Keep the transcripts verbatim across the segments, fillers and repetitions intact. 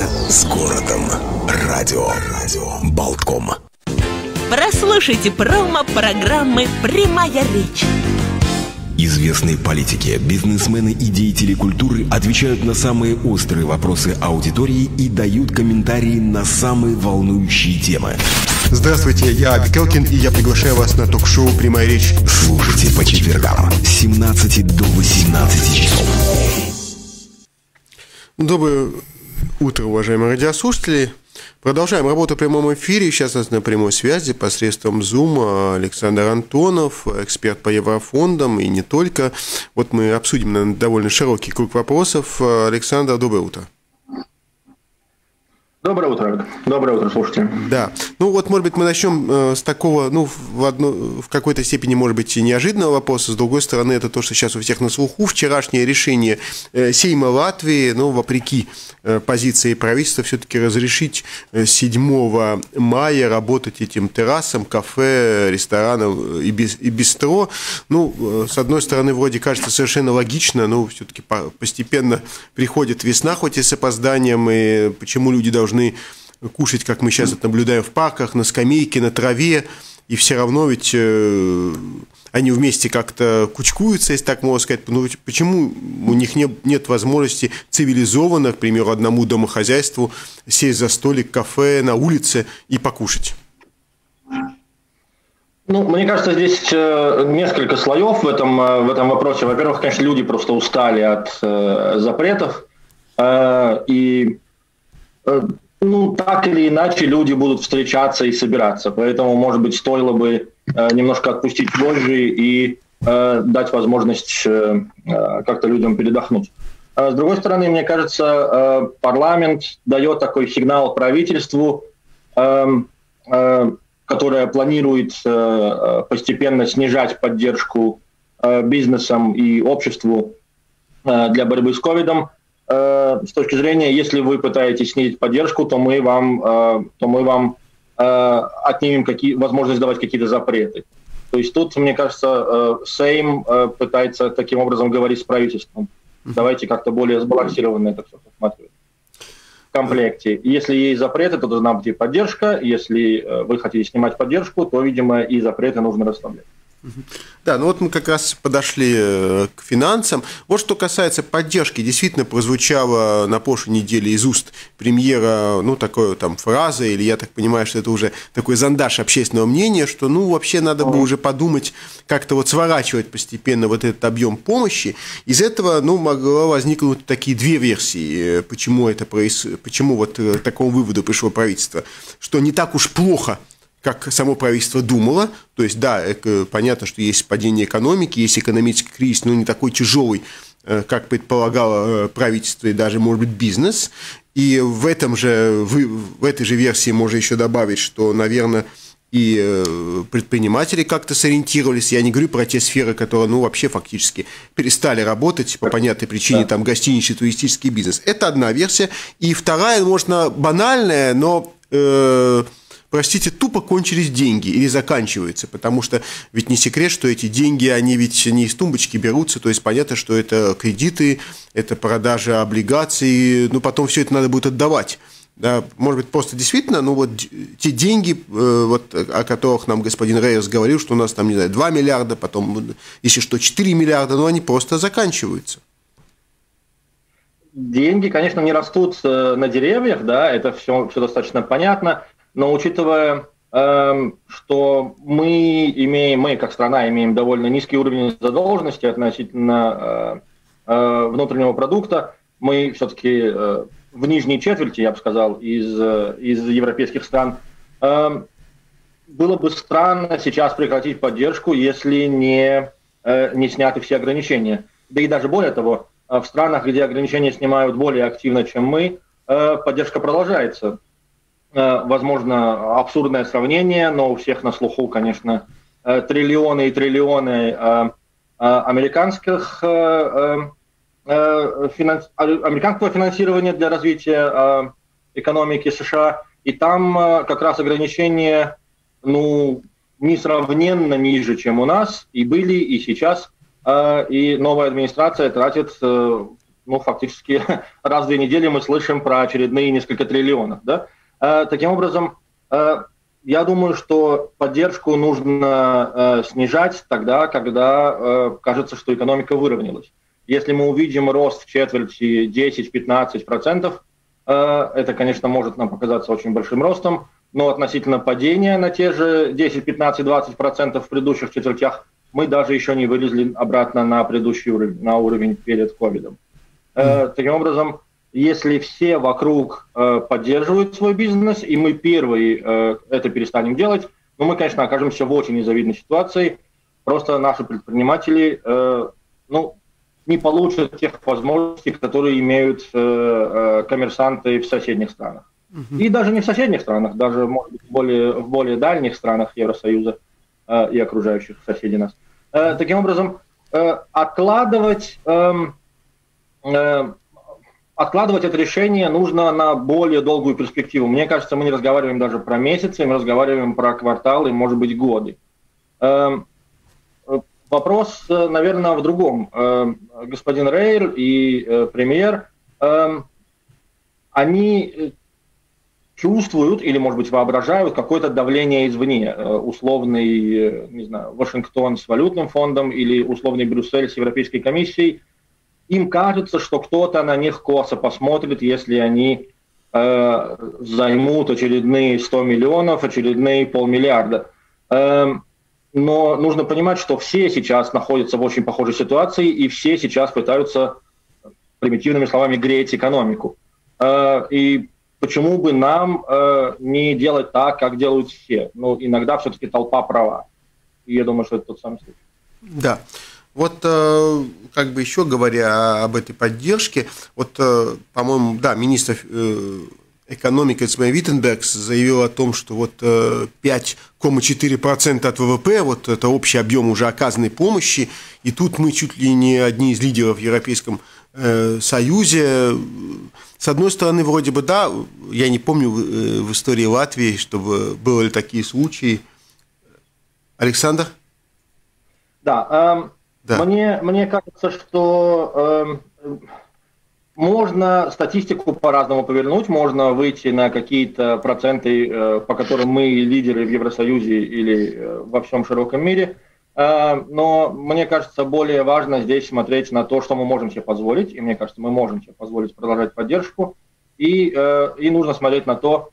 с городом. Радио. Радио. Болтком. Прослушайте промо-программы «Прямая речь». Известные политики, бизнесмены и деятели культуры отвечают на самые острые вопросы аудитории и дают комментарии на самые волнующие темы. Здравствуйте, я Аби Келкин, и я приглашаю вас на ток-шоу «Прямая речь». Слушайте по четвергам с семнадцати до восемнадцати часов. Доброе утро, уважаемые радиослушатели. Продолжаем работу в прямом эфире. Сейчас у нас на прямой связи посредством Zoom Александр Антонов, эксперт по еврофондам и не только. Вот мы обсудим, наверное, довольно широкий круг вопросов. Александр, доброе утро. Доброе утро. Доброе утро, слушайте. Да. Ну вот, может быть, мы начнем э, с такого, ну, в, одно, в какой-то степени, может быть, и неожиданного вопроса. С другой стороны, это то, что сейчас у всех на слуху. Вчерашнее решение э, Сейма Латвии, ну, вопреки э, позиции правительства, все-таки разрешить э, седьмого мая работать этим террасам, кафе, ресторанам и, без, и бистро. Ну, э, с одной стороны, вроде кажется совершенно логично, но все-таки по, постепенно приходит весна, хоть и с опозданием, и почему люди должны кушать, как мы сейчас это наблюдаем в парках, на скамейке, на траве, и все равно ведь э, они вместе как-то кучкуются, если так можно сказать. Ну, почему у них не, нет возможности цивилизованно, к примеру, одному домохозяйству сесть за столик кафе на улице и покушать? Ну, мне кажется, здесь несколько слоев в этом, в этом вопросе. Во-первых, конечно, люди просто устали от э, запретов, э, и э, ну, так или иначе люди будут встречаться и собираться, поэтому, может быть, стоило бы э, немножко отпустить вожжи и э, дать возможность э, как-то людям передохнуть. А с другой стороны, мне кажется, э, парламент дает такой сигнал правительству, э, э, которое планирует э, постепенно снижать поддержку э, бизнесам и обществу э, для борьбы с ковидом. С точки зрения, если вы пытаетесь снизить поддержку, то мы вам, то мы вам отнимем какие, возможность давать какие-то запреты. То есть тут, мне кажется, Сейм пытается таким образом говорить с правительством. Давайте как-то более сбалансированно это все посмотреть. В комплекте. Если есть запреты, то должна быть и поддержка. Если вы хотите снимать поддержку, то, видимо, и запреты нужно расслаблять. Да, ну вот мы как раз подошли к финансам. Вот что касается поддержки, действительно прозвучала на прошлой неделе из уст премьера, ну, такой там фраза, или я так понимаю, что это уже такой зондаж общественного мнения, что, ну, вообще надо бы уже подумать, как-то вот сворачивать постепенно вот этот объем помощи. Из этого, ну, могло возникнуть такие две версии, почему это происходит, почему вот к такому выводу пришло правительство, что не так уж плохо, как само правительство думало. То есть, да, понятно, что есть падение экономики, есть экономический кризис, но не такой тяжелый, как предполагало правительство и даже, может быть, бизнес. И в, этом же, в этой же версии можно еще добавить, что, наверное, и предприниматели как-то сориентировались. Я не говорю про те сферы, которые, ну, вообще фактически перестали работать по понятной причине, там, гостиничный, туристический бизнес. Это одна версия. И вторая, можно банальная, но... Э- Простите, тупо кончились деньги или заканчиваются, потому что ведь не секрет, что эти деньги, они ведь не из тумбочки берутся, то есть понятно, что это кредиты, это продажа облигаций, ну потом все это надо будет отдавать. Да, может быть, просто действительно, ну вот те деньги, вот, о которых нам господин Рейерс говорил, что у нас там, не знаю, два миллиарда, потом, если что, четыре миллиарда, но они просто заканчиваются. Деньги, конечно, не растут на деревьях, да, это все, все достаточно понятно. Но учитывая, э, что мы имеем, мы как страна имеем довольно низкий уровень задолженности относительно э, э, внутреннего продукта, мы все-таки э, в нижней четверти, я бы сказал, из, из европейских стран, э, было бы странно сейчас прекратить поддержку, если не, э, не сняты все ограничения. Да и даже более того, в странах, где ограничения снимают более активно, чем мы, э, поддержка продолжается. Возможно, абсурдное сравнение, но у всех на слуху, конечно, триллионы и триллионы американских, американского финансирования для развития экономики США. И там как раз ограничения, ну, несравненно ниже, чем у нас, и были, и сейчас. И новая администрация тратит ну, фактически раз в две недели мы слышим про очередные несколько триллионов. Да? Таким образом, я думаю, что поддержку нужно снижать тогда, когда кажется, что экономика выровнялась. Если мы увидим рост в четверти десять-пятнадцать процентов, это, конечно, может нам показаться очень большим ростом, но относительно падения на те же десять, пятнадцать, двадцать процентов в предыдущих четвертях мы даже еще не вылезли обратно на предыдущий уровень, на уровень перед ковидом. Mm. Таким образом, если все вокруг поддерживают свой бизнес, и мы первые это перестанем делать, ну, мы, конечно, окажемся в очень незавидной ситуации. Просто наши предприниматели, ну, не получат тех возможностей, которые имеют коммерсанты в соседних странах. Uh-huh. И даже не в соседних странах, даже, может быть, более, в более дальних странах Евросоюза э, и окружающих соседей нас. Э, таким образом, э, откладывать, э, э, откладывать это решение нужно на более долгую перспективу. Мне кажется, мы не разговариваем даже про месяцы, мы разговариваем про кварталы, может быть, годы. Э, вопрос, наверное, в другом. Э, господин Рейр и э, премьер, э, они чувствуют или, может быть, воображают какое-то давление извне, условный, не знаю, Вашингтон с валютным фондом или условный Брюссель с Европейской комиссией. Им кажется, что кто-то на них косо посмотрит, если они э, займут очередные сто миллионов, очередные полмиллиарда. Э, но нужно понимать, что все сейчас находятся в очень похожей ситуации, и все сейчас пытаются, примитивными словами, греть экономику. Э, и почему бы нам э, не делать так, как делают все? Ну, иногда все-таки толпа права. И я думаю, что это тот самый случай. Да. Вот, э, как бы еще говоря об этой поддержке, вот, э, по-моему, да, министр э, экономики Цмей Виттенбергс заявил о том, что вот э, пять целых четыре десятых процента от ВВП, вот это общий объем уже оказанной помощи, и тут мы чуть ли не одни из лидеров в Европейском э, Союзе. С одной стороны, вроде бы, да, я не помню в, в истории Латвии, чтобы были такие случаи. Александр? Да, э, да. Мне, мне кажется, что э, можно статистику по-разному повернуть, можно выйти на какие-то проценты, э, по которым мы лидеры в Евросоюзе или э, во всем широком мире. Но мне кажется, более важно здесь смотреть на то, что мы можем себе позволить, и мне кажется, мы можем себе позволить продолжать поддержку, и, и нужно смотреть на то,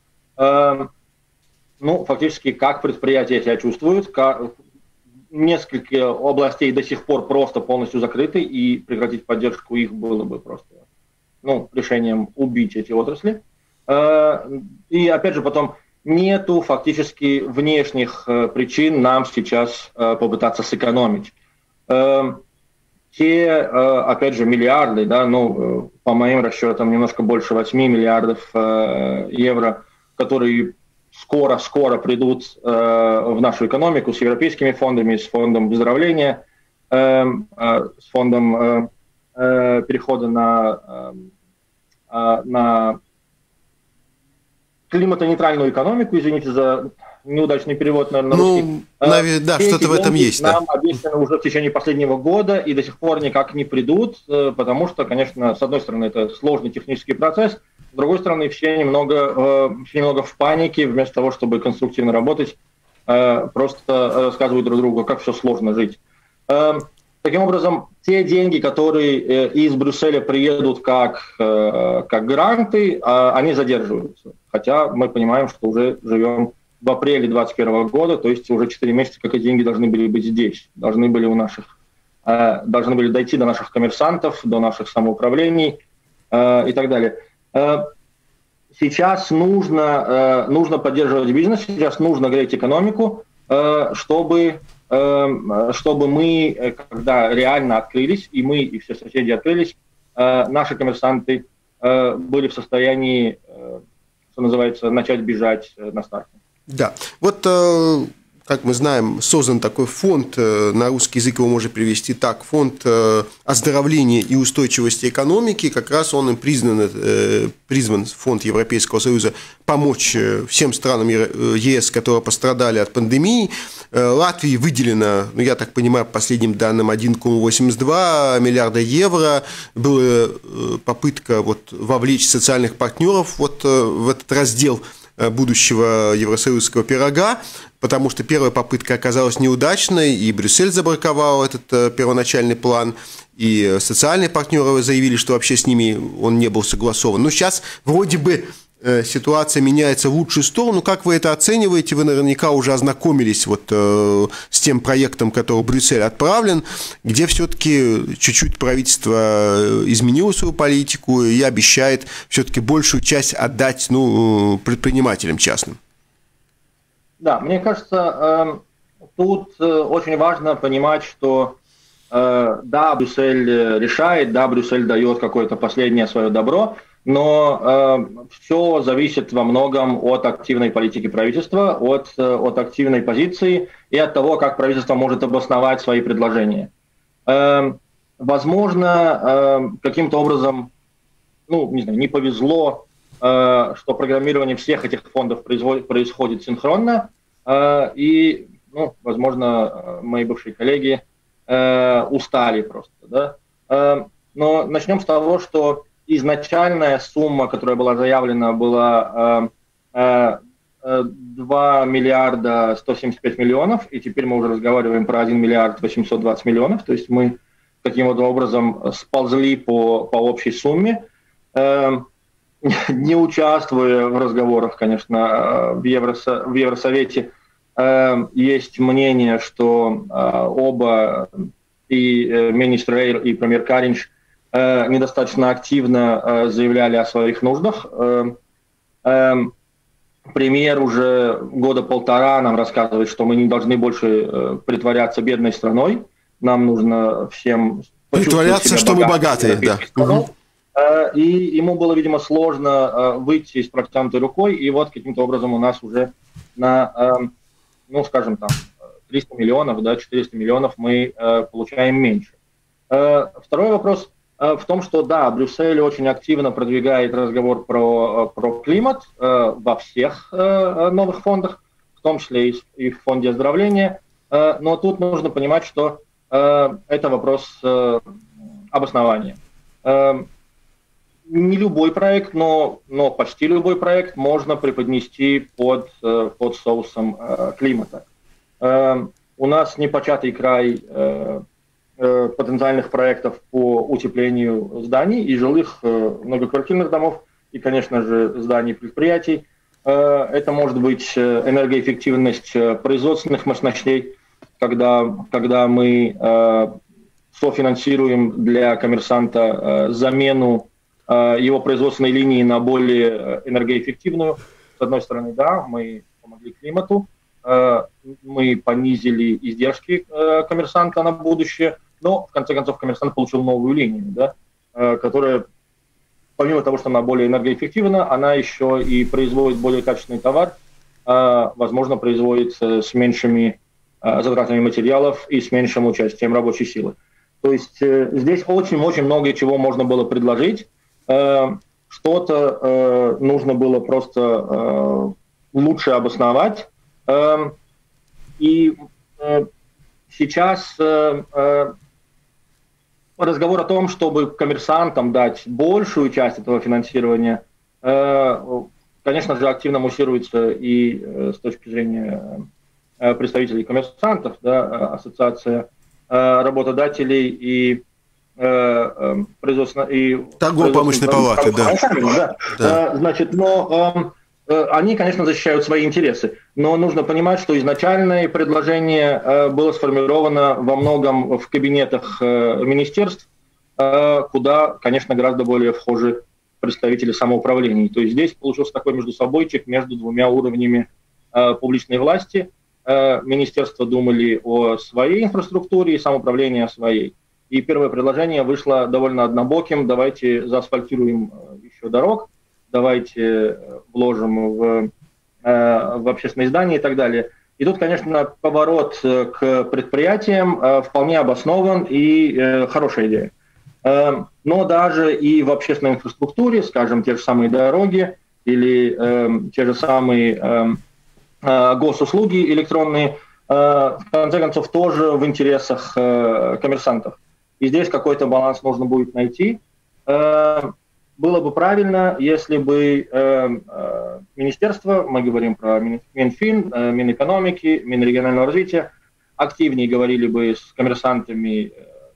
ну, фактически, как предприятия себя чувствуют, как несколько областей до сих пор просто полностью закрыты, и прекратить поддержку их было бы просто, ну, решением убить эти отрасли. И, опять же, потом нету фактически внешних э, причин нам сейчас э, попытаться сэкономить. Э, те, э, опять же, миллиарды, да, ну, э, по моим расчетам, немножко больше восьми миллиардов э, евро, которые скоро-скоро придут э, в нашу экономику с европейскими фондами, с фондом выздоровления, э, э, с фондом э, э, перехода на, э, на климатонейтральную экономику, извините за неудачный перевод, наверное, на ну, русский. Наверное, да, Все что-то в этом есть. Нам да. обещаны уже в течение последнего года и до сих пор никак не придут, потому что, конечно, с одной стороны, это сложный технический процесс, с другой стороны, все немного, все немного в панике, вместо того, чтобы конструктивно работать, просто рассказывают друг другу, как все сложно жить. Таким образом, те деньги, которые из Брюсселя приедут как, как гранты, они задерживаются. Хотя мы понимаем, что уже живем в апреле двадцать первого года, то есть уже четыре месяца, как эти деньги должны были быть здесь, должны были у наших, должны были дойти до наших коммерсантов, до наших самоуправлений и так далее. Сейчас нужно, нужно поддерживать бизнес, сейчас нужно греть экономику, чтобы... чтобы мы, когда реально открылись, и мы, и все соседи открылись, наши коммерсанты были в состоянии, что называется, начать бежать на старте. Да, вот как мы знаем, создан такой фонд, на русский язык его можно перевести так, фонд оздоровления и устойчивости экономики, как раз он им признан, призван, фонд Европейского Союза, помочь всем странам ЕС, которые пострадали от пандемии. Латвии выделено, ну, я так понимаю, по последним данным, один целых восемьдесят два миллиарда евро. Была попытка вот вовлечь социальных партнеров вот в этот раздел будущего евросоюзского пирога, потому что первая попытка оказалась неудачной, и Брюссель забраковал этот первоначальный план, и социальные партнеры заявили, что вообще с ними он не был согласован. Но сейчас вроде бы ситуация меняется в лучшую сторону. Как вы это оцениваете? Вы наверняка уже ознакомились вот э, с тем проектом, который в Брюссель отправлен, где все-таки чуть-чуть правительство изменило свою политику и обещает все-таки большую часть отдать ну, предпринимателям частным. Да, мне кажется, э, тут э, очень важно понимать, что э, да, Брюссель решает, да, Брюссель дает какое-то последнее свое добро, но э, все зависит во многом от активной политики правительства, от, от активной позиции и от того, как правительство может обосновать свои предложения. Э, возможно, э, каким-то образом, ну, не знаю, не повезло, э, что программирование всех этих фондов происходит, происходит синхронно, э, и, ну, возможно, мои бывшие коллеги э, устали просто, да. Э, но начнем с того, что изначальная сумма, которая была заявлена, была э, э, два миллиарда сто семьдесят пять миллионов, и теперь мы уже разговариваем про один миллиард восемьсот двадцать миллионов, то есть мы таким вот образом сползли по, по общей сумме, э, не участвуя в разговорах, конечно, в, Евросо, в Евросовете. Э, есть мнение, что э, оба, и э, министр Рейр, и премьер Каринч, недостаточно активно заявляли о своих нуждах. Премьер уже года полтора нам рассказывает, что мы не должны больше притворяться бедной страной. Нам нужно всем притворяться, что мы богатые. Да. И ему было, видимо, сложно выйти с протянутой рукой. И вот каким-то образом у нас уже на, ну, скажем, там, триста миллионов, да, четыреста миллионов мы получаем меньше. Второй вопрос в том, что да, Брюссель очень активно продвигает разговор про, про климат э, во всех э, новых фондах, в том числе и, и в фонде оздоровления. Э, но тут нужно понимать, что э, это вопрос э, обоснования. Э, не любой проект, но, но почти любой проект можно преподнести под, э, под соусом э, климата. Э, у нас непочатый край э, потенциальных проектов по утеплению зданий и жилых многоквартирных домов, и, конечно же, зданий предприятий. Это может быть энергоэффективность производственных мощностей, когда, когда мы софинансируем для коммерсанта замену его производственной линии на более энергоэффективную. С одной стороны, да, мы помогли климату, мы понизили издержки коммерсанта на будущее, но, в конце концов, коммерсант получил новую линию, да, которая, помимо того, что она более энергоэффективна, она еще и производит более качественный товар, возможно, производится с меньшими затратами материалов и с меньшим участием рабочей силы. То есть здесь очень-очень много чего можно было предложить. Что-то нужно было просто лучше обосновать. И сейчас разговор о том, чтобы коммерсантам дать большую часть этого финансирования, конечно же, активно муссируется и с точки зрения представителей коммерсантов, да, ассоциация работодателей и производственно и торгово-промышленной палаты, да. Да. Да. Значит, но они, конечно, защищают свои интересы, но нужно понимать, что изначальное предложение было сформировано во многом в кабинетах министерств, куда, конечно, гораздо более вхожи представители самоуправлений. То есть здесь получился такой междусобойчик между двумя уровнями публичной власти. Министерства думали о своей инфраструктуре и самоуправление о своей. И первое предложение вышло довольно однобоким: давайте заасфальтируем еще дорог, давайте вложим в, в общественные здания и так далее. И тут, конечно, поворот к предприятиям вполне обоснован и хорошая идея. Но даже и в общественной инфраструктуре, скажем, те же самые дороги или те же самые госуслуги электронные, в конце концов, тоже в интересах коммерсантов. И здесь какой-то баланс нужно будет найти. Было бы правильно, если бы министерство, мы говорим про Минфин, Минэкономики, Минрегионального развития, активнее говорили бы с коммерсантами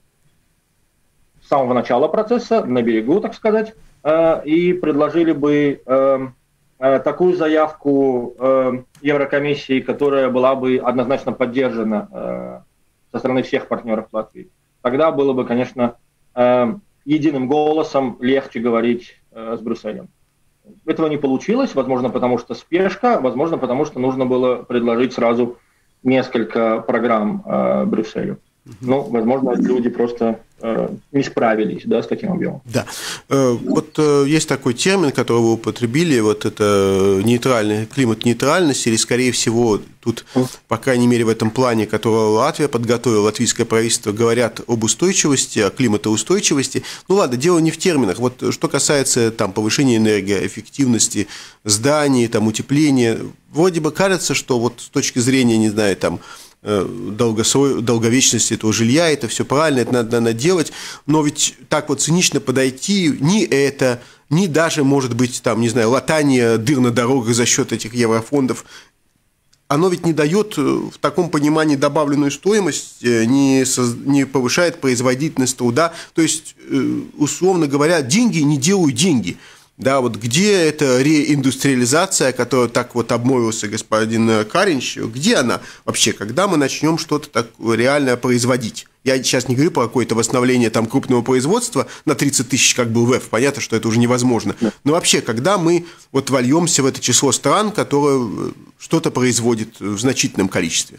с самого начала процесса, на берегу, так сказать, и предложили бы такую заявку Еврокомиссии, которая была бы однозначно поддержана со стороны всех партнеров Латвии. Тогда было бы, конечно, единым голосом легче говорить с Брюсселем. Этого не получилось, возможно, потому что спешка, возможно, потому что нужно было предложить сразу несколько программ Брюсселю. Ну, возможно, люди просто э, не справились, да, с таким объемом. Да. Э, вот э, есть такой термин, который вы употребили, вот это нейтральный, климат нейтральности, или, скорее всего, тут, по крайней мере, в этом плане, который Латвия подготовила, латвийское правительство, говорят об устойчивости, о климатоустойчивости. Ну, ладно, дело не в терминах. Вот что касается там повышения энергоэффективности зданий, там, утепления, вроде бы кажется, что вот с точки зрения, не знаю, там, долговечности этого жилья, это все правильно, это надо, надо делать, но ведь так вот цинично подойти, ни это, ни даже, может быть, там, не знаю, латание дыр на дорогах за счет этих еврофондов, оно ведь не дает в таком понимании добавленную стоимость, не, соз... не повышает производительность труда, то есть, условно говоря, деньги не делают деньги. Да, вот где эта реиндустриализация, которая так вот обмолвился господин Каринч, где она вообще, когда мы начнем что-то так реально производить? Я сейчас не говорю про какое-то восстановление там крупного производства на тридцать тысяч, как был ВЭФ, понятно, что это уже невозможно. Но вообще, когда мы вот вольемся в это число стран, которое что-то производит в значительном количестве?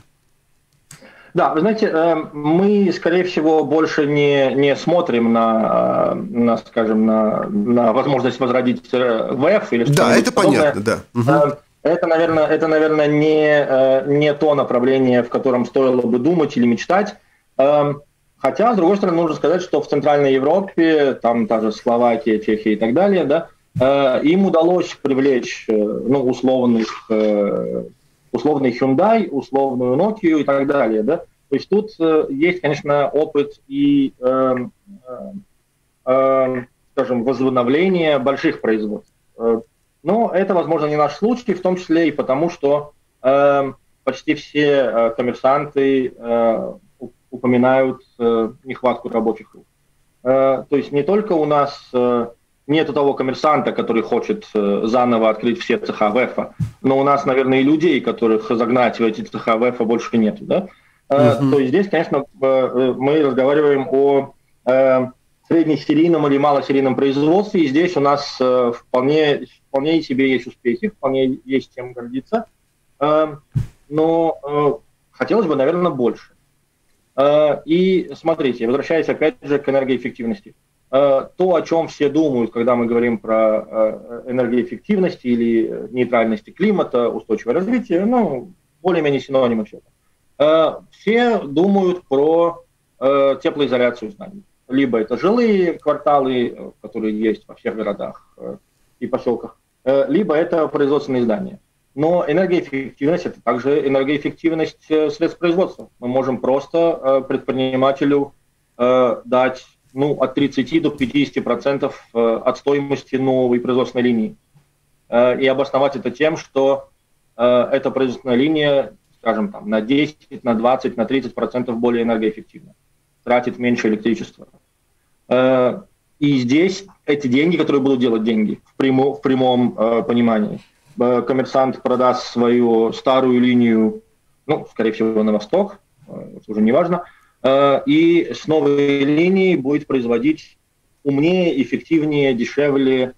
Да, вы знаете, мы, скорее всего, больше не, не смотрим на, на, скажем, на, на возможность возродить ВЭФ или что-то. Да, это подобное. Понятно, да. Угу. Это, наверное, это, наверное не, не то направление, в котором стоило бы думать или мечтать. Хотя, с другой стороны, нужно сказать, что в Центральной Европе, там та же Словакия, Чехия и так далее, да, им удалось привлечь, ну, условных... условный Hyundai, условную Nokia и так далее. Да? То есть тут э, есть, конечно, опыт и, э, э, скажем, возобновления больших производств. Э, но это, возможно, не наш случай, в том числе и потому, что э, почти все э, коммерсанты э, упоминают э, нехватку рабочих рук. Э, то есть не только у нас... Э, Нету того коммерсанта, который хочет э, заново открыть все цеха ВЭФа, но у нас, наверное, и людей, которых загнать в эти цеха ВЭФа, больше нет. Да? Э, uh-huh. То есть здесь, конечно, э, мы разговариваем о э, среднесерийном или малосерийном производстве, и здесь у нас э, вполне, вполне себе есть успехи, вполне есть чем гордиться, э, но э, хотелось бы, наверное, больше. Э, и смотрите, возвращаясь опять же к энергоэффективности. То, о чем все думают, когда мы говорим про энергоэффективность или нейтральность климата, устойчивое развитие, ну, более-менее синонимы все это. Все думают про теплоизоляцию зданий. Либо это жилые кварталы, которые есть во всех городах и поселках, либо это производственные здания. Но энергоэффективность – это также энергоэффективность средств производства. Мы можем просто предпринимателю дать ну, от тридцати до пятидесяти процентов от стоимости новой производственной линии. И обосновать это тем, что эта производственная линия, скажем, там, на десять, на двадцать, на тридцать процентов более энергоэффективна, тратит меньше электричества. И здесь эти деньги, которые будут делать деньги, в прямом, в прямом понимании. Коммерсант продаст свою старую линию, ну, скорее всего, на восток, это уже не важно, и с новой линией будет производить умнее, эффективнее, дешевле,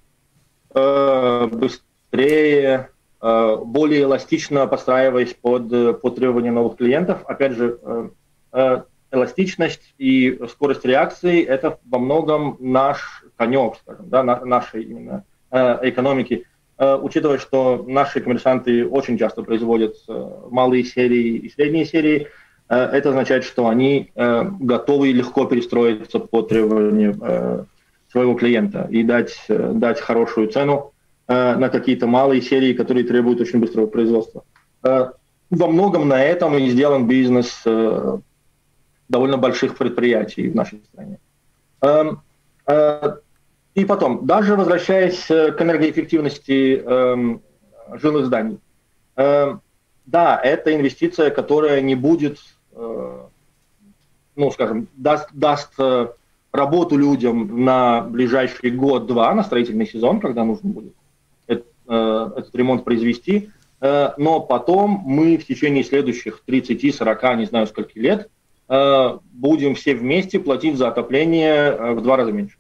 быстрее, более эластично подстраиваясь под, под требования новых клиентов. Опять же, эластичность и скорость реакции – это во многом наш конек, скажем, да, нашей именно экономики. э, учитывая, что наши коммерсанты очень часто производят э, малые серии и средние серии, э, это означает, что они э, готовы легко перестроиться по требованию э, своего клиента и дать, э, дать хорошую цену э, на какие-то малые серии, которые требуют очень быстрого производства. Э, во многом на этом и сделан бизнес э, довольно больших предприятий в нашей стране. Э, э, И потом, даже возвращаясь к энергоэффективности э, жилых зданий, э, да, это инвестиция, которая не будет, э, ну, скажем, даст, даст э, работу людям на ближайший год-два, на строительный сезон, когда нужно будет этот, э, этот ремонт произвести, э, но потом мы в течение следующих тридцати-сорока, не знаю скольки лет, э, будем все вместе платить за отопление э, в два раза меньше.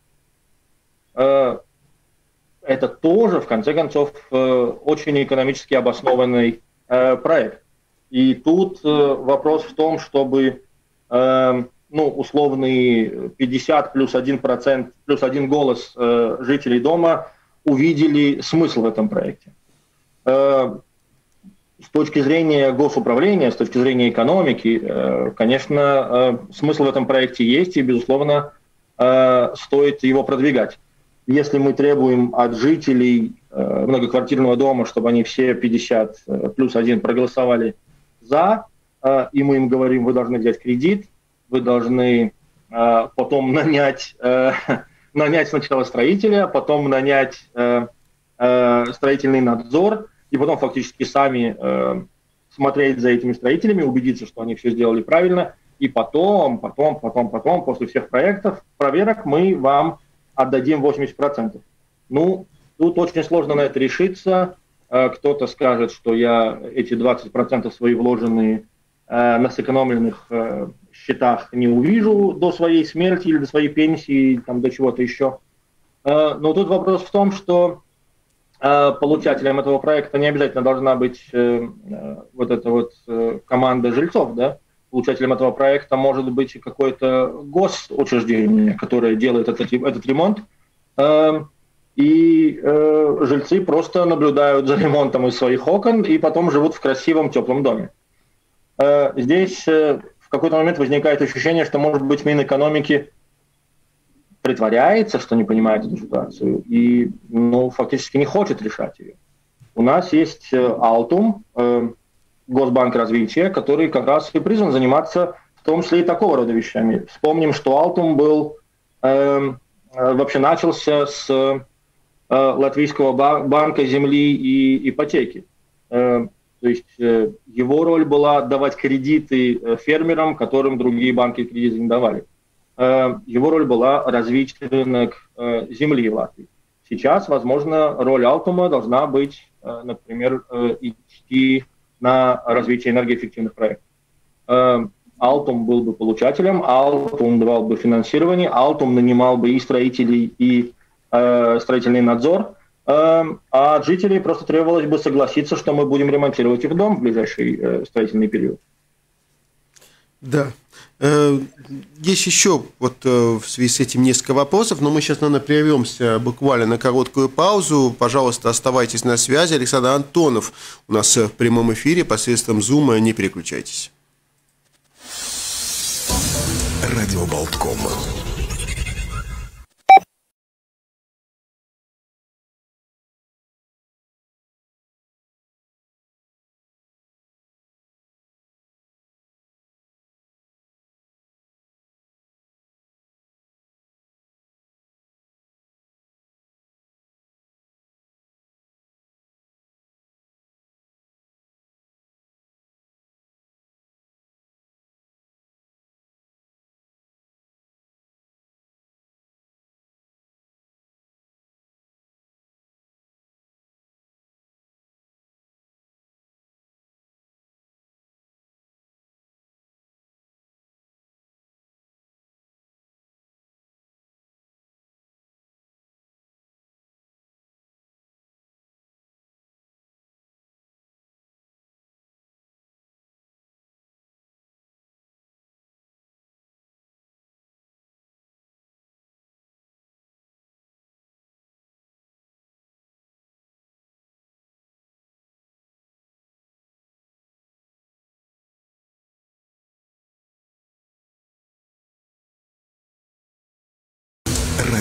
Это тоже, в конце концов, очень экономически обоснованный проект. И тут вопрос в том, чтобы ну, условный пятьдесят плюс один процент, плюс один голос жителей дома увидели смысл в этом проекте. С точки зрения госуправления, с точки зрения экономики, конечно, смысл в этом проекте есть, и, безусловно, стоит его продвигать. Если мы требуем от жителей э, многоквартирного дома, чтобы они все пятьдесят плюс один проголосовали за, э, и мы им говорим, вы должны взять кредит, вы должны э, потом нанять, э, нанять сначала строителя, потом нанять э, э, строительный надзор, и потом фактически сами э, смотреть за этими строителями, убедиться, что они все сделали правильно, и потом, потом, потом, потом, после всех проектов, проверок, мы вам отдадим восемьдесят процентов. Ну, тут очень сложно на это решиться. Кто-то скажет, что я эти двадцать процентов свои вложенные на сэкономленных счетах не увижу до своей смерти или до своей пенсии, там, до чего-то еще. Но тут вопрос в том, что получателем этого проекта не обязательно должна быть вот эта вот команда жильцов, да? Получателем этого проекта может быть какое-то госучреждение, которое делает этот, этот ремонт, э, и э, жильцы просто наблюдают за ремонтом из своих окон и потом живут в красивом теплом доме. Э, здесь э, в какой-то момент возникает ощущение, что, может быть, Минэкономики притворяется, что не понимает эту ситуацию и ну, фактически не хочет решать ее. У нас есть Алтум, э, Госбанк развития, который как раз и призван заниматься в том числе и такого рода вещами. Вспомним, что Алтум был, э, вообще начался с э, Латвийского банка земли и ипотеки. Э, то есть э, его роль была давать кредиты фермерам, которым другие банки кредиты не давали. Э, его роль была развить рынок э, земли в Латвии. Сейчас, возможно, роль Алтума должна быть, э, например, э, идти на развитие энергоэффективных проектов. Алтум был бы получателем, Алтум давал бы финансирование, Алтум нанимал бы и строителей, и э, строительный надзор, э, а от жителей просто требовалось бы согласиться, что мы будем ремонтировать их дом в ближайший э, строительный период. Да. Есть еще вот в связи с этим несколько вопросов, но мы сейчас, наверное, прервемся буквально на короткую паузу. Пожалуйста, оставайтесь на связи. Александр Антонов у нас в прямом эфире посредством Zoom. Не переключайтесь. Радио Болтком.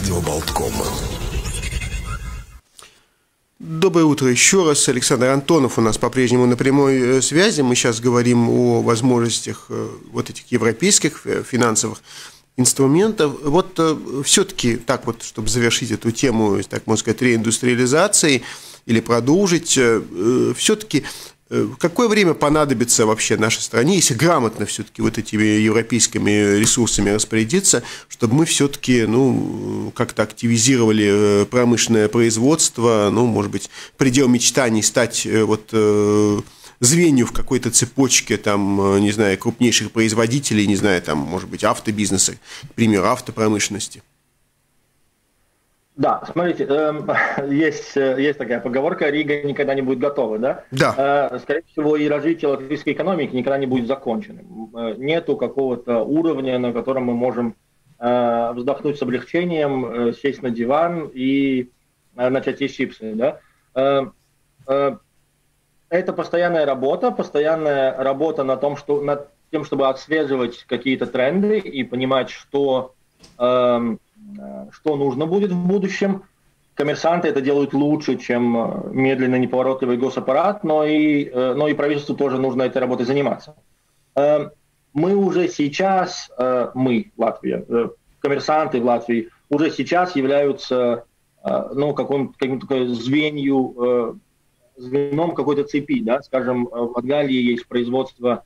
Радио Болтком. Доброе утро еще раз. Александр Антонов у нас по-прежнему на прямой связи. Мы сейчас говорим о возможностях вот этих европейских финансовых инструментов. Вот все-таки так вот, чтобы завершить эту тему, так можно сказать, реиндустриализации или продолжить, все-таки какое время понадобится вообще нашей стране, если грамотно все-таки вот этими европейскими ресурсами распорядиться, чтобы мы все-таки, ну, как-то активизировали промышленное производство, ну, может быть, предел мечтаний стать вот звенью в какой-то цепочке, там, не знаю, крупнейших производителей, не знаю, там, может быть, автобизнеса, к примеру, автопромышленности? Да, смотрите, э, есть, есть такая поговорка: Рига никогда не будет готова, да? Да. Э, скорее всего, и развитие латвийской экономики никогда не будет законченным. Э, нету какого-то уровня, на котором мы можем э, вздохнуть с облегчением, э, сесть на диван и э, начать есть чипсы, да? Э, э, это постоянная работа, постоянная работа на том, что, над тем, чтобы отслеживать какие-то тренды и понимать, что... Э, что нужно будет в будущем. Коммерсанты это делают лучше, чем медленный, неповоротливый госаппарат, но и, но и правительству тоже нужно этой работой заниматься. Мы уже сейчас, мы, Латвия, коммерсанты в Латвии, уже сейчас являются, ну, каким-то, каким-то звенью, звеном какой-то цепи, да, скажем, в Латгалии есть производство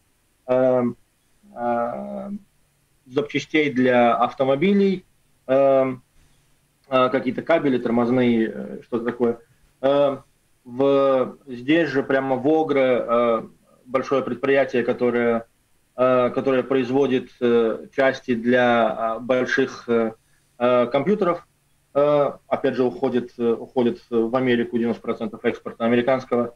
запчастей для автомобилей, какие-то кабели тормозные, что-то такое. В, здесь же прямо в Огре большое предприятие, которое, которое производит части для больших компьютеров, опять же уходит, уходит в Америку, девяносто процентов экспорта американского.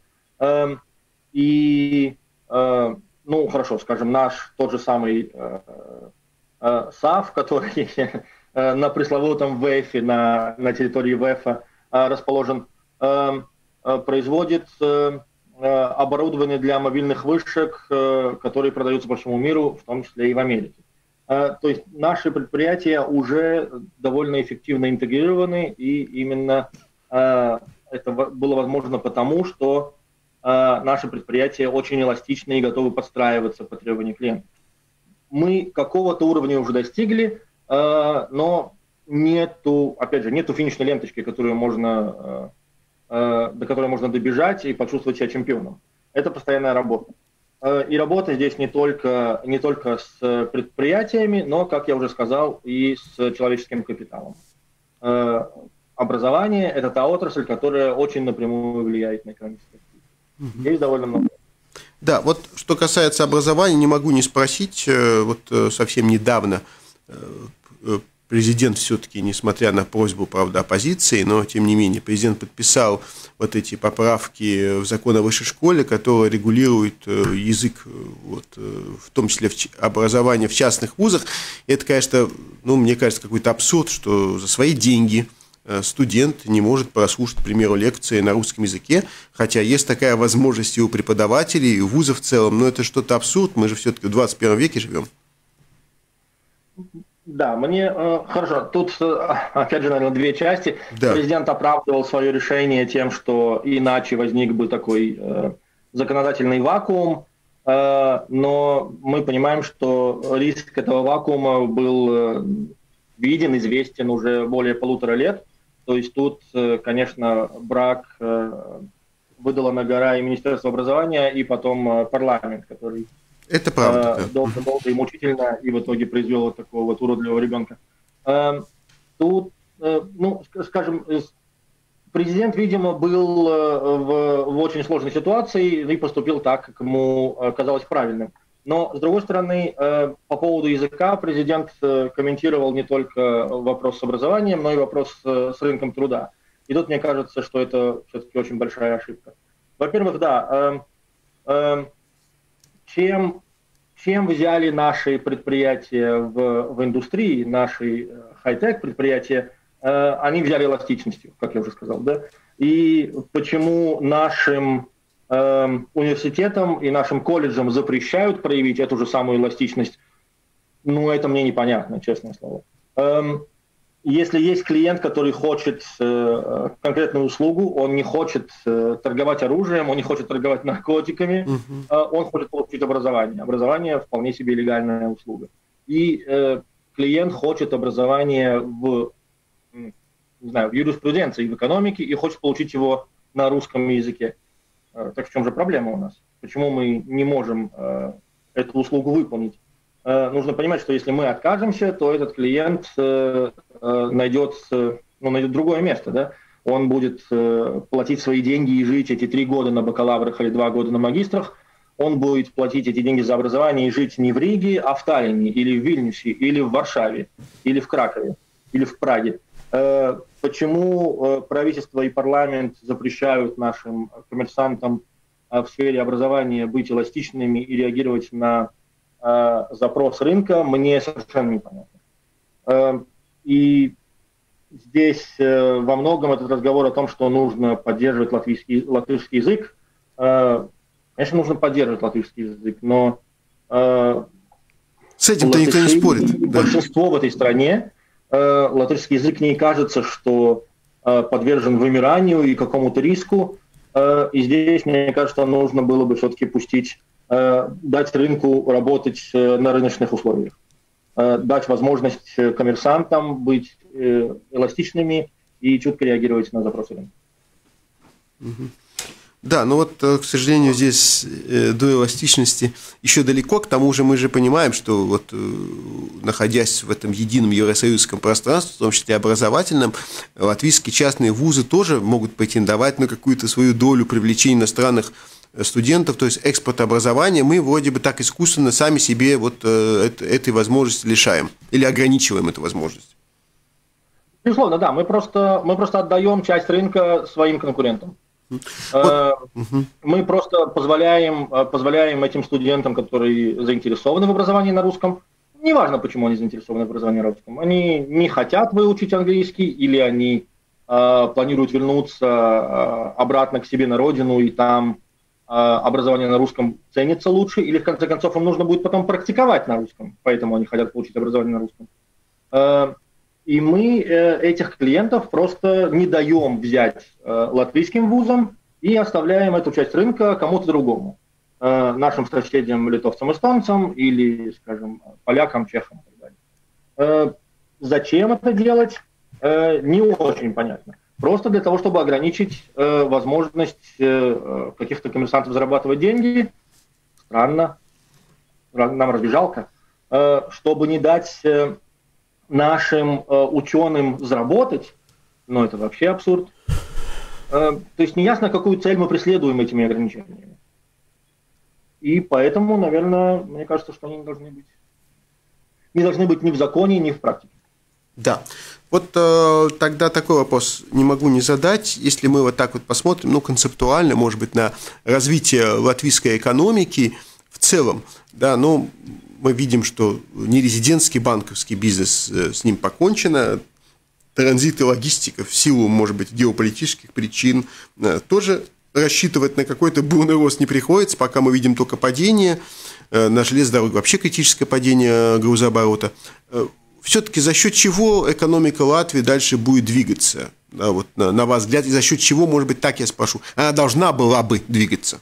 И, ну хорошо, скажем, наш тот же самый САФ, который на пресловутом ВЭФе, на, на территории ВЭФа расположен, производит оборудование для мобильных вышек, которые продаются по всему миру, в том числе и в Америке. То есть наши предприятия уже довольно эффективно интегрированы, и именно это было возможно потому, что наши предприятия очень эластичны и готовы подстраиваться под требования клиента. Мы какого-то уровня уже достигли, но нету, опять же, нету финишной ленточки, которую можно, до которой можно добежать и почувствовать себя чемпионом. Это постоянная работа. И работа здесь не только, не только с предприятиями, но, как я уже сказал, и с человеческим капиталом. Образование – это та отрасль, которая очень напрямую влияет на экономическую активность. Здесь довольно много. Да, вот что касается образования, не могу не спросить, вот совсем недавно президент все-таки, несмотря на просьбу, правда, оппозиции, но тем не менее, президент подписал вот эти поправки в закон о высшей школе, которые регулируют язык, вот, в том числе образование в частных вузах. Это, конечно, ну, мне кажется, какой-то абсурд, что за свои деньги студент не может прослушать, к примеру, лекции на русском языке, хотя есть такая возможность и у преподавателей, и у вузов в целом, но это что-то абсурд, мы же все-таки в двадцать первом веке живем. Да, мне э, хорошо. Тут, э, опять же, наверное, две части. Да. Президент оправдывал свое решение тем, что иначе возник бы такой э, законодательный вакуум, э, но мы понимаем, что риск этого вакуума был э, виден, известен уже более полутора лет. То есть тут, э, конечно, брак э, выдала на гора и Министерство образования, и потом э, парламент, который... Это правда. Да. Долго-долго и мучительно, и в итоге произвел вот такого вот уродливого ребенка. Тут, ну, скажем, президент, видимо, был в, в очень сложной ситуации и поступил так, как ему казалось правильным. Но, с другой стороны, по поводу языка президент комментировал не только вопрос с образованием, но и вопрос с рынком труда. И тут мне кажется, что это все-таки очень большая ошибка. Во-первых, да, Чем, чем взяли наши предприятия в, в индустрии, наши хай-тек предприятия, э, они взяли эластичностью, как я уже сказал, да. И почему нашим э, университетам и нашим колледжам запрещают проявить эту же самую эластичность, ну, это мне непонятно, честное слово. Э, если есть клиент, который хочет э, конкретную услугу, он не хочет э, торговать оружием, он не хочет торговать наркотиками, uh-huh. э, он хочет получить образование. Образование вполне себе легальная услуга. И э, клиент хочет образование в, не знаю, в юриспруденции, в экономике, и хочет получить его на русском языке. Э, так в чем же проблема у нас? Почему мы не можем э, эту услугу выполнить? Э, нужно понимать, что если мы откажемся, то этот клиент э, э, найдет, э, ну, найдет другое место. Да? Он будет э, платить свои деньги и жить эти три года на бакалаврах или два года на магистрах. Он будет платить эти деньги за образование и жить не в Риге, а в Таллине, или в Вильнюсе, или в Варшаве, или в Кракове, или в Праге. Э, почему э, правительство и парламент запрещают нашим коммерсантам в сфере образования быть эластичными и реагировать на э, запрос рынка, мне совершенно непонятно. Э, и здесь э, во многом этот разговор о том, что нужно поддерживать латвийский, латышский язык. Э, конечно, нужно поддерживать латышский язык, но э, с этим-то никто не спорит. Большинство да. в этой стране э, латышский язык не кажется, что э, подвержен вымиранию и какому-то риску. И здесь, мне кажется, нужно было бы все-таки пустить, дать рынку работать на рыночных условиях, дать возможность коммерсантам быть эластичными и чутко реагировать на запросы рынка. Да, но вот, к сожалению, здесь до эластичности еще далеко. К тому же мы же понимаем, что вот находясь в этом едином евросоюзском пространстве, в том числе образовательном, латвийские частные вузы тоже могут претендовать на какую-то свою долю привлечения иностранных студентов, то есть экспорт образования. Мы вроде бы так искусственно сами себе вот этой возможности лишаем или ограничиваем эту возможность. Безусловно, да. Мы просто, мы просто отдаем часть рынка своим конкурентам. Вот. Мы просто позволяем, позволяем этим студентам, которые заинтересованы в образовании на русском, неважно, почему они заинтересованы в образовании на русском, они не хотят выучить английский или они э, планируют вернуться э, обратно к себе на родину, и там э, образование на русском ценится лучше, или в конце концов им нужно будет потом практиковать на русском, поэтому они хотят получить образование на русском. Э, И мы э, этих клиентов просто не даем взять э, латвийским вузам и оставляем эту часть рынка кому-то другому. Э, нашим соседям, литовцам, эстонцам или, скажем, полякам, чехам и так далее. Э, зачем это делать, э, не очень понятно. Просто для того, чтобы ограничить э, возможность э, каких-то коммерсантов зарабатывать деньги. Странно. Нам разве жалко? Э, чтобы не дать... Э, нашим э, ученым заработать, но это вообще абсурд. Э, то есть неясно, какую цель мы преследуем этими ограничениями. И поэтому, наверное, мне кажется, что они не должны быть, не должны быть ни в законе, ни в практике. Да. Вот э, тогда такой вопрос не могу не задать. Если мы вот так вот посмотрим, ну, концептуально, может быть, на развитие латвийской экономики в целом, да, ну, мы видим, что нерезидентский банковский бизнес, с ним покончено, транзит и логистика в силу, может быть, геополитических причин тоже рассчитывать на какой-то бурный рост не приходится, пока мы видим только падение, на железной дороге вообще критическое падение грузооборота. Все-таки за счет чего экономика Латвии дальше будет двигаться, да, вот на, на ваш взгляд, и за счет чего, может быть, так я спрошу, она должна была бы двигаться?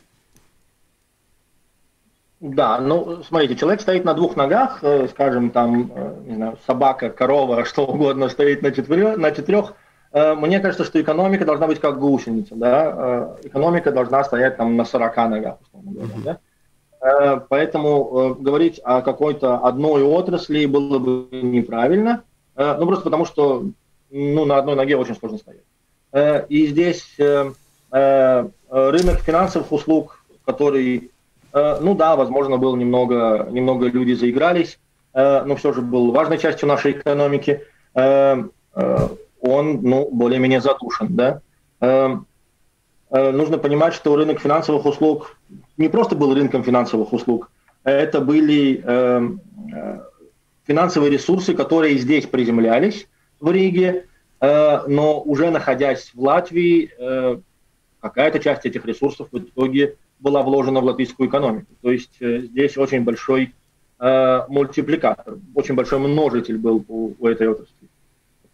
Да, ну, смотрите, человек стоит на двух ногах, скажем, там, не знаю, собака, корова, что угодно стоит на четырех, на четырех. Мне кажется, что экономика должна быть как гусеница, да, экономика должна стоять там на сорока ногах, условно говоря, да. Поэтому говорить о какой-то одной отрасли было бы неправильно, ну, просто потому что, ну, на одной ноге очень сложно стоять. И здесь рынок финансовых услуг, который... Ну да, возможно, был немного, немного люди заигрались, но все же был важной частью нашей экономики. Он, ну, более-менее задушен, да. Нужно понимать, что рынок финансовых услуг не просто был рынком финансовых услуг, это были финансовые ресурсы, которые здесь приземлялись в Риге, но уже находясь в Латвии, какая-то часть этих ресурсов в итоге была вложена в латвийскую экономику. То есть э, здесь очень большой э, мультипликатор, очень большой множитель был у, у этой отрасли.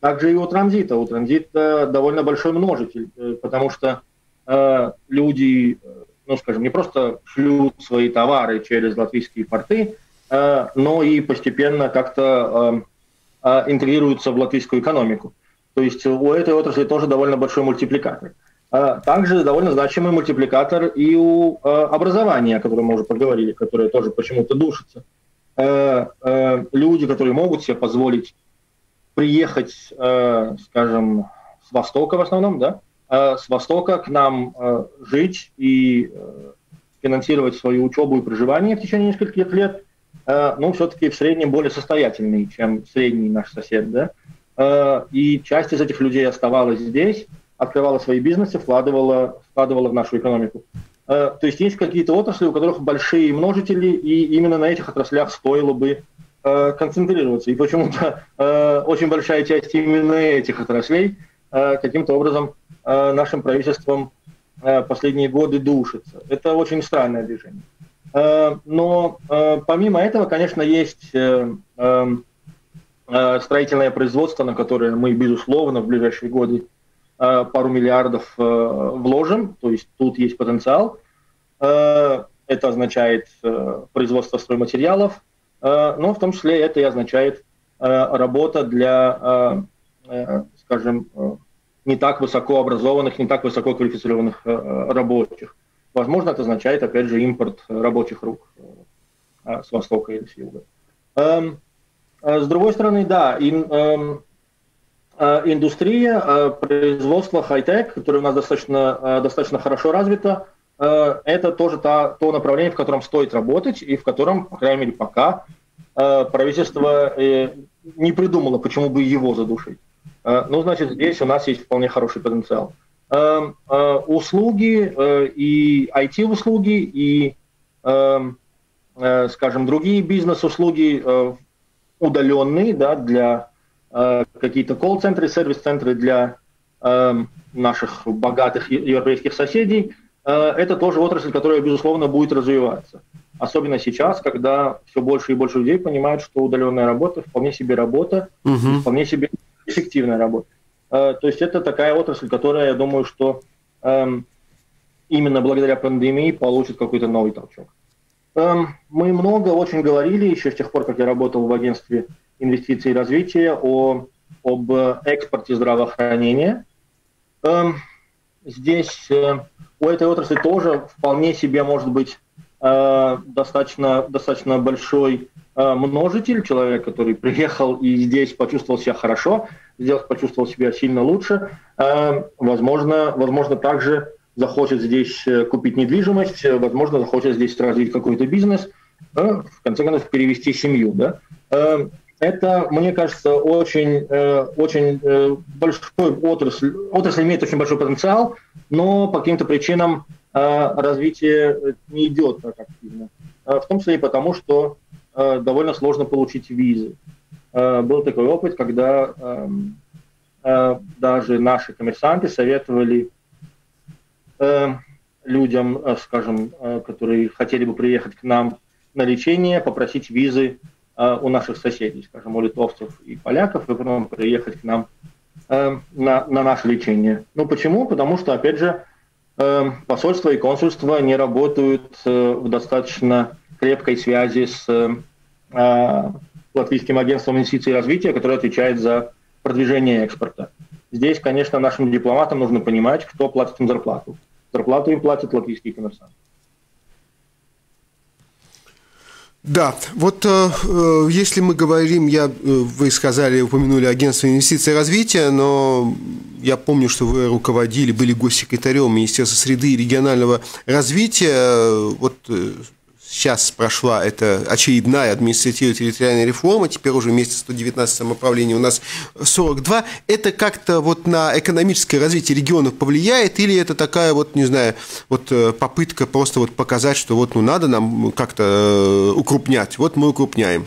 Также и у транзита. У транзита довольно большой множитель, потому что э, люди, ну, скажем, не просто шлют свои товары через латвийские порты, э, но и постепенно как-то э, э, интегрируются в латвийскую экономику. То есть у этой отрасли тоже довольно большой мультипликатор. Э, также довольно значимый мультипликатор и у э, образования, о котором мы уже поговорили, которое тоже почему-то душится. Э, э, люди, которые могут себе позволить приехать, э, скажем, с Востока в основном, да, э, с Востока к нам э, жить и э, финансировать свою учебу и проживание в течение нескольких лет, э, ну, все-таки в среднем более состоятельный, чем средний наш сосед, да. Э, и часть из этих людей оставалась здесь, открывала свои бизнесы, вкладывала, вкладывала в нашу экономику. Э, то есть есть какие-то отрасли, у которых большие множители, и именно на этих отраслях стоило бы концентрироваться. И почему-то э, очень большая часть именно этих отраслей э, каким-то образом э, нашим правительством э, последние годы душится. Это очень странное движение. Э, но э, помимо этого, конечно, есть э, э, строительное производство, на которое мы, безусловно, в ближайшие годы э, пару миллиардов э, вложим. То есть тут есть потенциал. Э, это означает э, производство стройматериалов, но в том числе это и означает работа для, скажем, не так высокообразованных, не так высококвалифицированных рабочих. Возможно, это означает, опять же, импорт рабочих рук с Востока или с Юга. С другой стороны, да, индустрия, производство хай-тек, которое у нас достаточно, достаточно хорошо развито, это тоже та, то направление, в котором стоит работать, и в котором, по крайней мере, пока правительство не придумало, почему бы его задушить. Ну, значит, здесь у нас есть вполне хороший потенциал. Услуги и ай ти-услуги, и, скажем, другие бизнес-услуги удаленные, да, для какие-то колл-центры, сервис-центры для наших богатых европейских соседей, это тоже отрасль, которая, безусловно, будет развиваться. Особенно сейчас, когда все больше и больше людей понимают, что удаленная работа вполне себе работа, угу. вполне себе эффективная работа. То есть это такая отрасль, которая, я думаю, что именно благодаря пандемии получит какой-то новый толчок. Мы много очень говорили, еще с тех пор, как я работал в агентстве инвестиций и развития, о, об экспорте здравоохранения. Здесь у этой отрасли тоже вполне себе может быть э, достаточно, достаточно большой э, множитель, человек, который приехал и здесь почувствовал себя хорошо, здесь почувствовал себя сильно лучше, э, возможно, возможно, также захочет здесь купить недвижимость, возможно, захочет здесь развить какой-то бизнес, э, в конце концов перевести семью. Да? Э, Это, мне кажется, очень, очень большой отрасль. Отрасль имеет очень большой потенциал, но по каким-то причинам развитие не идет так активно. В том числе и потому, что довольно сложно получить визы. Был такой опыт, когда даже наши коммерсанты советовали людям, скажем, которые хотели бы приехать к нам на лечение, попросить визы у наших соседей, скажем, у литовцев и поляков, и потом приехать к нам э, на, на наше лечение. Ну, почему? Потому что, опять же, э, посольства и консульства не работают э, в достаточно крепкой связи с э, Латвийским агентством инвестиций и развития, которое отвечает за продвижение экспорта. Здесь, конечно, нашим дипломатам нужно понимать, кто платит им зарплату. Зарплату им платят латвийские коммерсанты. Да, вот э, если мы говорим, я, вы сказали, упомянули агентство инвестиций и развития, но я помню, что вы руководили, были госсекретарем Министерства среды и регионального развития. Вот сейчас прошла эта очередная административно-территориальная реформа, теперь уже вместе с сто девятнадцатым направлением у нас сорок два. Это как-то вот на экономическое развитие регионов повлияет, или это такая вот, не знаю, вот попытка просто вот показать, что вот ну надо нам как-то укрупнять, вот мы укрупняем?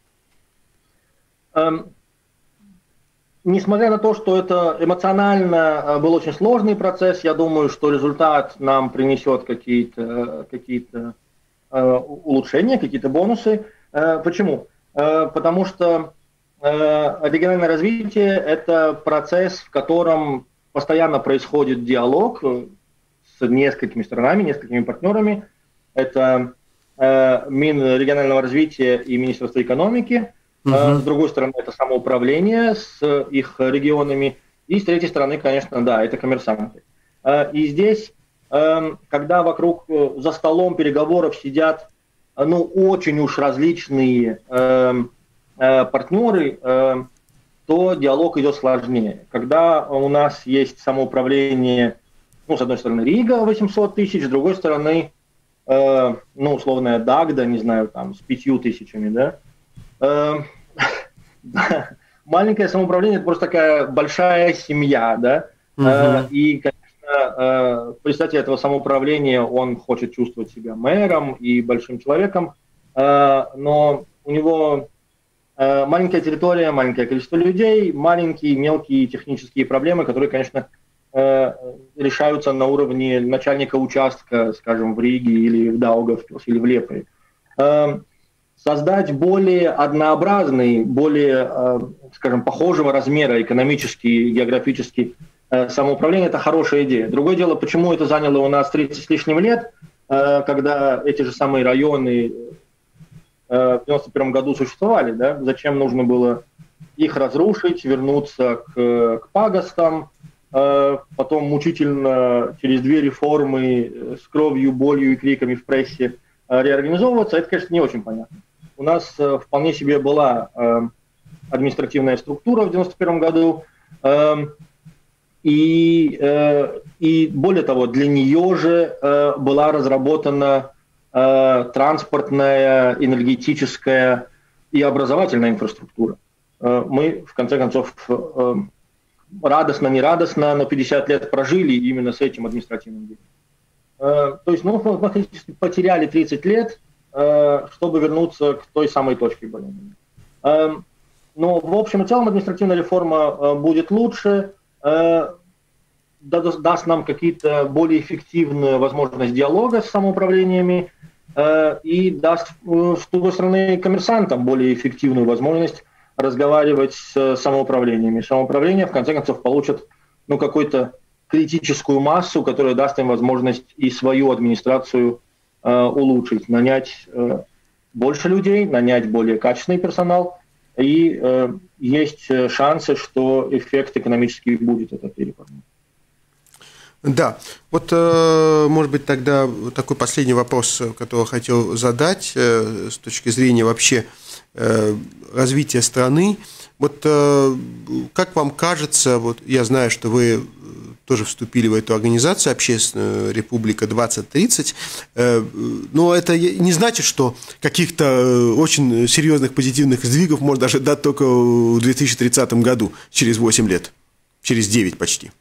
Um... Несмотря на то, что это эмоционально был очень сложный процесс, я думаю, что результат нам принесет какие-то, какие-то улучшения, какие-то бонусы. Почему? Потому что региональное развитие – это процесс, в котором постоянно происходит диалог с несколькими сторонами, несколькими партнерами. Это Минрегионального развития и Министерство экономики. Uh-huh. С другой стороны, это самоуправление с их регионами. И с третьей стороны, конечно, да, это коммерсанты. И здесь, когда вокруг за столом переговоров сидят ну, очень уж различные партнеры, то диалог идет сложнее. Когда у нас есть самоуправление, ну, с одной стороны, Рига восемьсот тысяч, с другой стороны, ну, условная Дагда, не знаю, там, с пятью тысячами, да, маленькое самоуправление – это просто такая большая семья, да, uh-huh. и, конечно, представитель этого самоуправления, он хочет чувствовать себя мэром и большим человеком, но у него маленькая территория, маленькое количество людей, маленькие мелкие технические проблемы, которые, конечно, решаются на уровне начальника участка, скажем, в Риге или в Даугавпилсе или в Лепое. Создать более однообразный, более, скажем, похожего размера экономически и географически самоуправление – это хорошая идея. Другое дело, почему это заняло у нас тридцать с лишним лет, когда эти же самые районы в девяносто первом году существовали, да? Зачем нужно было их разрушить, вернуться к, к пагостам, потом мучительно через две реформы с кровью, болью и криками в прессе реорганизовываться, это, конечно, не очень понятно. У нас э, вполне себе была э, административная структура в девяносто первом году, э, и, э, и более того, для нее же э, была разработана э, транспортная, энергетическая и образовательная инфраструктура. Э, мы, в конце концов, э, радостно-нерадостно, но пятьдесят лет прожили именно с этим административным делом. Э, то есть, ну, мы фактически потеряли тридцать лет, чтобы вернуться к той самой точке более-менее. Но в общем и целом административная реформа будет лучше, даст нам какие-то более эффективную возможность диалога с самоуправлениями и даст, с другой стороны, коммерсантам более эффективную возможность разговаривать с самоуправлениями. Самоуправления, в конце концов, получат ну, какую-то критическую массу, которая даст им возможность и свою администрацию улучшить, нанять э, больше людей, нанять более качественный персонал, и э, есть шансы, что эффект экономический будет от этой реформы. Да, вот, э, может быть, тогда такой последний вопрос, который хотел задать э, с точки зрения вообще э, развития страны. Вот э, как вам кажется, вот я знаю, что вы тоже вступили в эту организацию «Общественная республика двадцать тридцать», но это не значит, что каких-то очень серьезных позитивных сдвигов можно ожидать только в две тысячи тридцатом году, через восемь лет, через девять почти.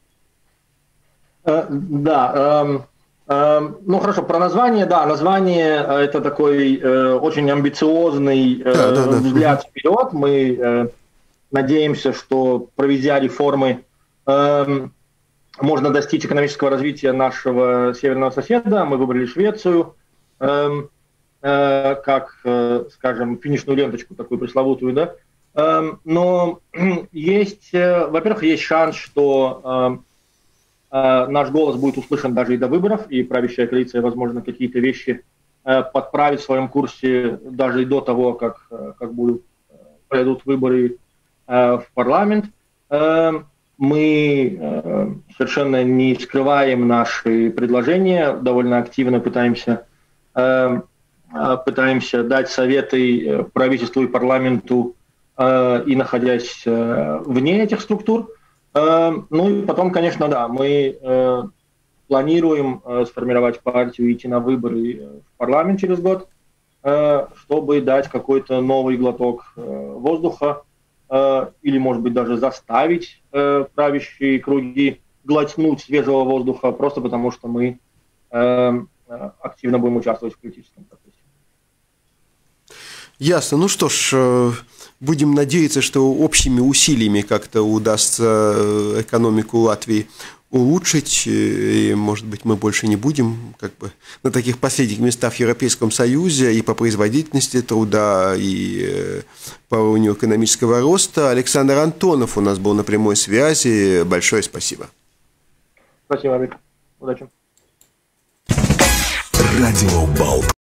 Да, ну хорошо, про название, да, название – это такой очень амбициозный да, да, да. взгляд вперед. Мы надеемся, что, проведя реформы, можно достичь экономического развития нашего северного соседа. Мы выбрали Швецию э, э, как, э, скажем, финишную ленточку такую пресловутую, да. Э, но есть, э, во-первых, есть шанс, что э, э, наш голос будет услышан даже и до выборов, и правящая коалиция, возможно, какие-то вещи э, подправит в своем курсе даже и до того, как, как будут, пройдут выборы э, в парламент. Э, Мы э, совершенно не скрываем наши предложения, довольно активно пытаемся, э, пытаемся дать советы правительству и парламенту, э, и находясь э, вне этих структур. Э, ну и потом, конечно, да, мы э, планируем э, сформировать партию и идти на выборы в парламент через год, э, чтобы дать какой-то новый глоток э, воздуха, или, может быть, даже заставить э, правящие круги глотнуть свежего воздуха, просто потому что мы э, активно будем участвовать в политическом процессе. Ясно. Ну что ж, будем надеяться, что общими усилиями как-то удастся экономику Латвии улучшить, и, может быть, мы больше не будем как бы на таких последних местах в Европейском Союзе и по производительности труда, и по уровню экономического роста. Александр Антонов у нас был на прямой связи. Большое спасибо. Спасибо, Амир. Удачи. Радио Балк.